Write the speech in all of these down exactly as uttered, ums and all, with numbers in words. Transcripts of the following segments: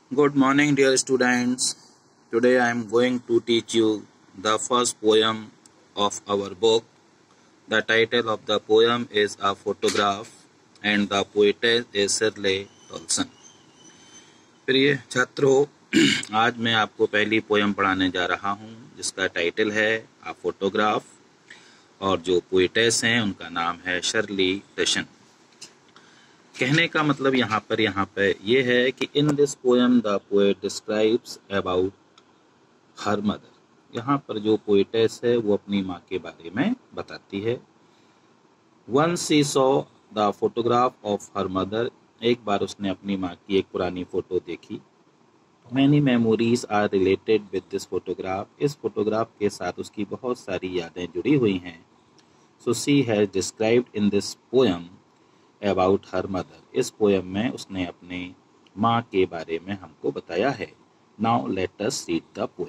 Good morning, dear students. Today I am going to teach you the first poem of our book. The title of the poem is A Photograph and the poetess is Shirley Dawson. प्रिय छात्रों, आज मैं आपको पहली poem पढ़ाने जा रहा हूँ जिसका टाइटल है आ फोटोग्राफ और जो पोएटेस हैं उनका नाम है शर्ली डशन। कहने का मतलब यहाँ पर यहाँ पे ये है कि in this poem the poet describes about her mother. यहाँ पर जो पोएटेस है वो अपनी माँ के बारे में बताती है। Once she saw the photograph of her mother, एक बार उसने अपनी माँ की एक पुरानी फोटो देखी। Many memories are related with this photograph, इस फोटोग्राफ के साथ उसकी बहुत सारी यादें जुड़ी हुई हैं। So she has described in this poem about her mother, इस पोएम में उसने अपने माँ के बारे में हमको बताया है। Now let us read the poem.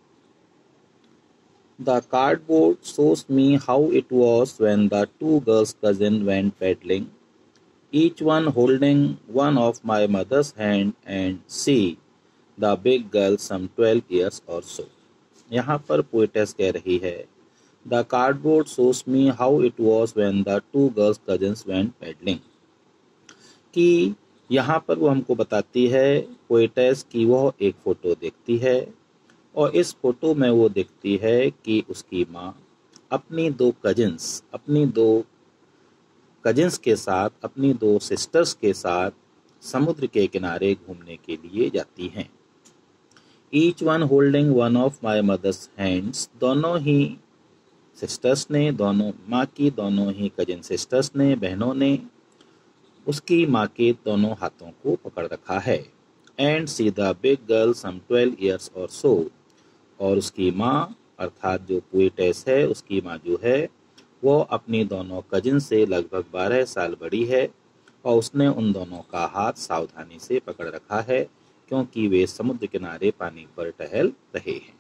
The cardboard shows me how it was when the two girls' cousins went paddling, each one holding one of my mother's hand, and she, the big girl, some twelve years or so. यहाँ पर poetess कह रही है, the cardboard shows me how it was when the two girls' cousins went paddling, कि यहाँ पर वो हमको बताती है पोएटेस की वह एक फ़ोटो देखती है और इस फोटो में वो देखती है कि उसकी माँ अपनी दो कजिन्स अपनी दो कजिन्स के साथ अपनी दो सिस्टर्स के साथ समुद्र के किनारे घूमने के लिए जाती हैं। Each one holding one of my mother's hands, दोनों ही सिस्टर्स ने, दोनों माँ की दोनों ही कजिन सिस्टर्स ने, बहनों ने उसकी माँ के दोनों हाथों को पकड़ रखा है। And see the big girl some twelve years or so, और उसकी माँ अर्थात जो पोएटेस है उसकी माँ जो है वो अपनी दोनों कजिन से लगभग बारह साल बड़ी है और उसने उन दोनों का हाथ सावधानी से पकड़ रखा है क्योंकि वे समुद्र किनारे पानी पर टहल रहे हैं।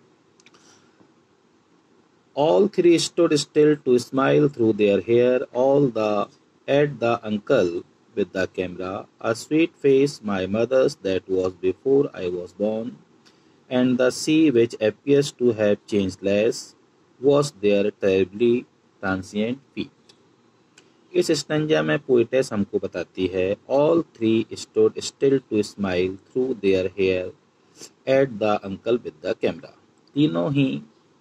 All three stood still to smile through their hair, all the at the uncle with the camera, a sweet face, my mother's that was before I was born, and the sea which appears to have changed less, was their terribly transient feet. इस stanza में poetess हमको बताती है, all three stood still to smile through their hair at the uncle with the camera. तीनों ही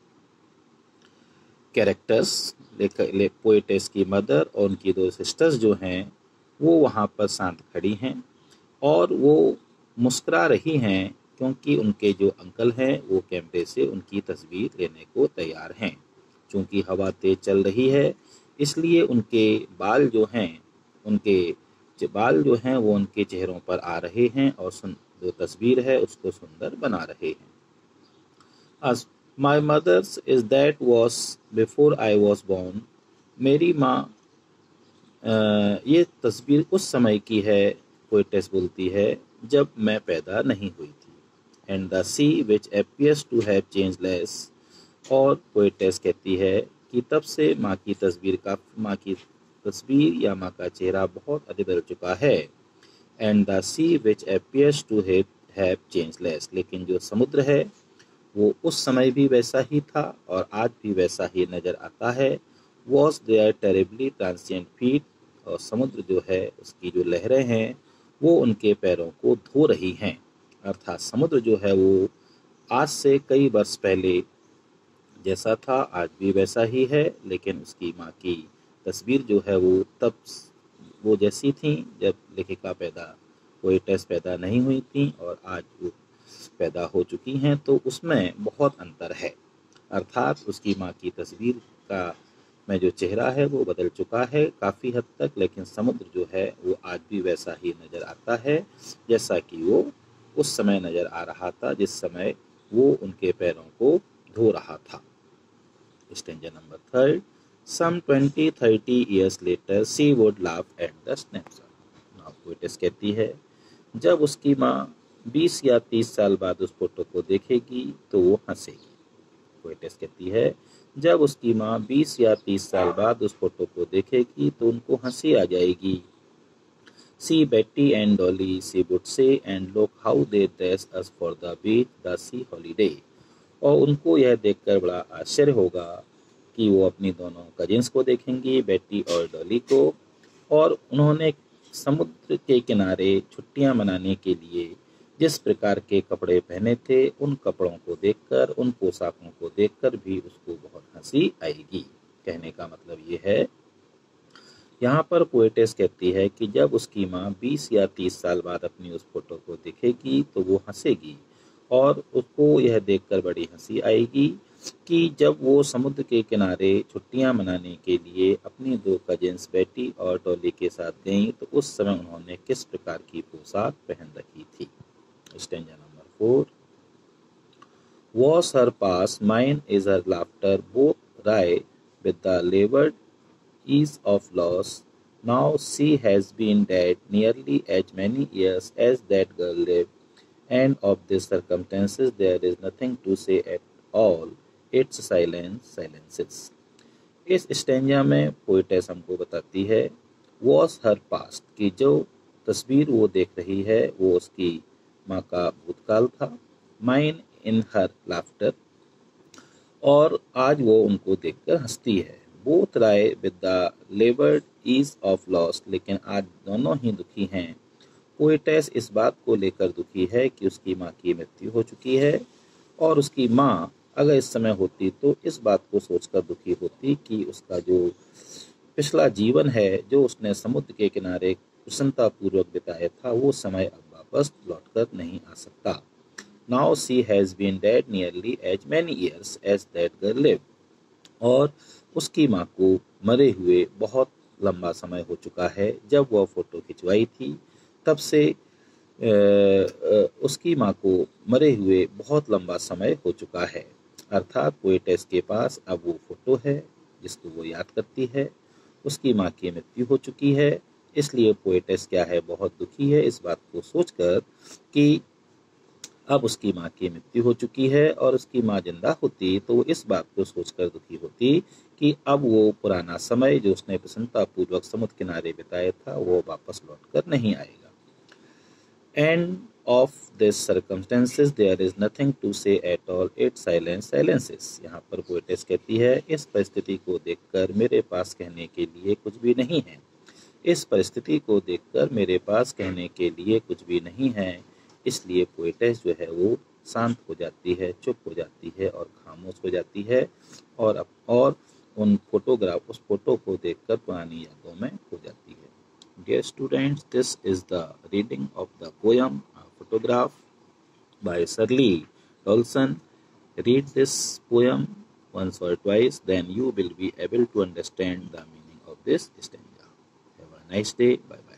characters, poetess की mother और उनकी दो सिस्टर्स जो हैं वो वहाँ पर शांत खड़ी हैं और वो मुस्कुरा रही हैं क्योंकि उनके जो अंकल हैं वो कैमरे से उनकी तस्वीर लेने को तैयार हैं। चूँकि हवा तेज चल रही है इसलिए उनके बाल जो हैं उनके जो बाल जो हैं वो उनके चेहरों पर आ रहे हैं और जो तस्वीर है उसको सुंदर बना रहे हैं। As my mother's is that was before I was born, मेरी माँ ये तस्वीर उस समय की है, पोएटेस बोलती है, जब मैं पैदा नहीं हुई थी। And the sea which appears to have changed less, और पोएटेस कहती है कि तब से माँ की तस्वीर का माँ की तस्वीर या माँ का चेहरा बहुत अधिक बदल चुका है। And the sea which appears to have changed less, लेकिन जो समुद्र है वो उस समय भी वैसा ही था और आज भी वैसा ही नज़र आता है। Was there terribly transient feet, और समुद्र जो है उसकी जो लहरें हैं वो उनके पैरों को धो रही हैं। अर्थात समुद्र जो है वो आज से कई वर्ष पहले जैसा था आज भी वैसा ही है, लेकिन उसकी माँ की तस्वीर जो है वो तब वो जैसी थी जब लेखिका पैदा पोएटेस पैदा नहीं हुई थी और आज वो पैदा हो चुकी हैं, तो उसमें बहुत अंतर है। अर्थात उसकी माँ की तस्वीर का में जो चेहरा है वो बदल चुका है काफ़ी हद तक, लेकिन समुद्र जो है वो आज भी वैसा ही नज़र आता है जैसा कि वो उस समय नज़र आ रहा था जिस समय वो उनके पैरों को धो रहा था। Stanza number third, some twenty thirty years later she would laugh at the snapshot. Now poetess कहती है जब उसकी माँ बीस या तीस साल बाद उस फोटो को देखेगी तो वो हंसेगी। पोएटेस कहती है जब उसकी माँ बीस या तीस साल बाद उस फोटो को देखेगी तो उनको हंसी आ जाएगी। See Betty and Dolly, she would say, and look how they dress us for the beach, the sea holiday. और उनको यह देखकर बड़ा आश्चर्य होगा कि वो अपनी दोनों कजिन्स को देखेंगी, बेटी और डॉली को, और उन्होंने समुद्र के किनारे छुट्टियां मनाने के लिए जिस प्रकार के कपड़े पहने थे, उन कपड़ों को देखकर, उन पोशाकों को देखकर भी उसको बहुत हंसी आएगी। कहने का मतलब ये है, यहाँ पर पोएटेस कहती है कि जब उसकी माँ बीस या तीस साल बाद अपनी उस फोटो को देखेगी तो वो हंसेगी, और उसको यह देखकर बड़ी हंसी आएगी कि जब वो समुद्र के किनारे छुट्टियां मनाने के लिए अपनी दो कजिन्स बेटी और डॉली के साथ गईं तो उस समय उन्होंने किस प्रकार की पोशाक पहन रखी थी। Stanza number four. Was her past, mine is her laughter, both wry with the labored ease of loss. Now she has been dead nearly as many years as that girl lived, and of these circumstances there is nothing to say at all. Its silence silences. इस stanza में poetess हमको बताती है was her past, कि जो तस्वीर वो देख रही है वो उसकी माँ का भूतकाल था, mine in her laughter, और आज वो उनको देखकर हंसती है, both wry with the labored ease of loss, लेकिन आज दोनों ही दुखी हैं। पोएटेस इस बात को लेकर दुखी है कि उसकी माँ की मृत्यु हो चुकी है, और उसकी माँ अगर इस समय होती तो इस बात को सोचकर दुखी होती कि उसका जो पिछला जीवन है, जो उसने समुद्र के किनारे प्रसन्नतापूर्वक बिताया था, वो समय अब वापस लौटकर नहीं आ सकता। Now she has been dead nearly as many years as that girl lived. और उसकी माँ को मरे हुए बहुत लंबा समय हो चुका है। जब वह फोटो खिंचवाई थी तब से उसकी माँ को मरे हुए बहुत लंबा समय हो चुका है। अर्थात पोएटेस के पास अब वो फोटो है जिसको वो याद करती है। उसकी माँ की मृत्यु हो चुकी है, इसलिए पोएटेस क्या है, बहुत दुखी है इस बात को सोचकर कि अब उसकी माँ की मृत्यु हो चुकी है, और उसकी माँ जिंदा होती तो वो इस बात को सोचकर दुखी होती कि अब वो पुराना समय जो उसने प्रसन्नतापूर्वक समुद्र किनारे बिताया था वो वापस लौटकर नहीं आएगा। And of this circumstances there is nothing to say at all, it silence silences. यहाँ पर पोएटेस कहती है इस परिस्थिति को देखकर मेरे पास कहने के लिए कुछ भी नहीं है, इस परिस्थिति को देखकर मेरे पास कहने के लिए कुछ भी नहीं है। इसलिए पोएटेस जो है वो शांत हो जाती है, चुप हो जाती है और खामोश हो जाती है, और और उन फोटोग्राफ उस फोटो को देखकर पुरानी यादों में खो जाती है। Dear students, this is the reading of the poem A Photograph by Shirley Dawson. Read this poem once or twice, then you will be able to understand the meaning of this stanza. Have a nice day. Bye bye.